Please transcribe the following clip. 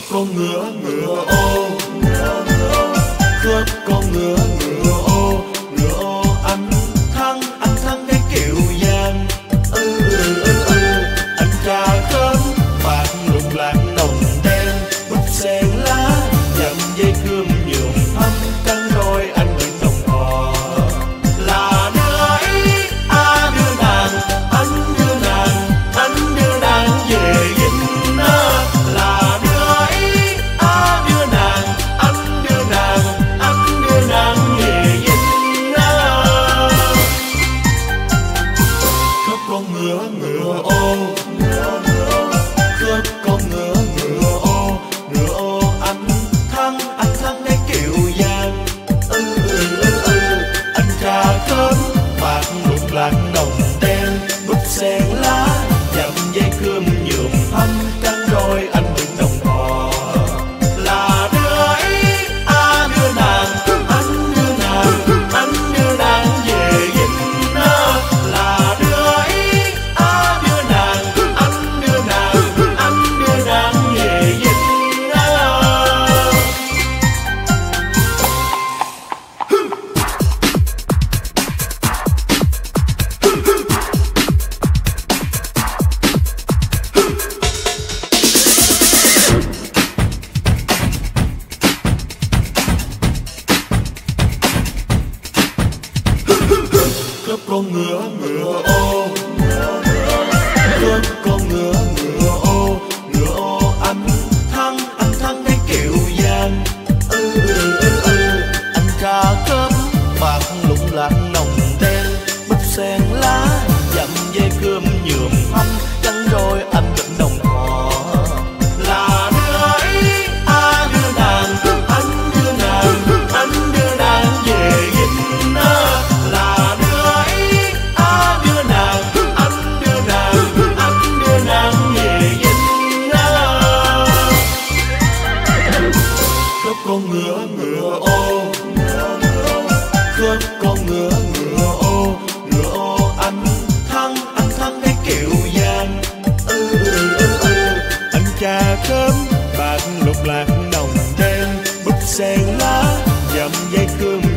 khớp con ngựa ngựa ô, khớp con ngựa ngựa ô, ngựa ô anh thắng cái kiệu vàng. Anh tra khớp bạc lục lạc đồng đen, búp sen lá dặm dây cơm nhuộm thắm căng đôi anh bên đồng cỏ. Là đưa ấy đưa nàng, anh đưa nàng, anh đưa nàng về Vinh. Là đưa ấy đưa nàng, anh đưa nàng, anh đưa nàng về Vinh. Khớp con ngựa ngựa ô, khớp con ngựa ngựa ô, ngựa ô anh thắng cái kiệu vàng. Anh tra khớp bạc lục lạc đồng đen, búp sen lá dặm dây cơm nhuộm thắm căng đôi anh bên đồng cỏ. Là đưa ấy đưa nàng, anh đưa nàng, anh đưa nàng về Vinh. Là đưa ấy đưa nàng, anh đưa nàng, anh đưa nàng về Vinh. Khớp con ngựa ngựa ô, khớp con ngựa ngựa ô, ngựa ô anh thắng cái kiệu vàng. Anh tra khớp bạc lục lạc nồng đen, búp sen lá dặm dây cơm nhuộm thắm trắng đôi anh bên đồng cỏ. Là đưa ấy đưa nàng, anh đưa nàng, anh đưa nàng về Vinh. Là đưa ấy đưa nàng, anh đưa nàng, anh đưa nàng về Vinh. Khớp con ngựa ngựa ô, khớp con ngựa ngựa ô, ngựa ô anh thắng cái kiệu vàng. Anh tra khớp bạc lục lạc nồng đen, búp sen lá dặm dây cơm